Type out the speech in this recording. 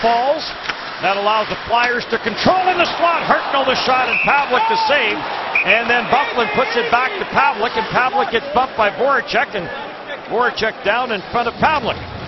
falls. That allows the Flyers to control in the slot. Hartnell the shot and Pavelec the save. And then Byfuglien puts it back to Pavelec, and Pavelec gets bumped by Voracek, and Voracek down in front of Pavelec.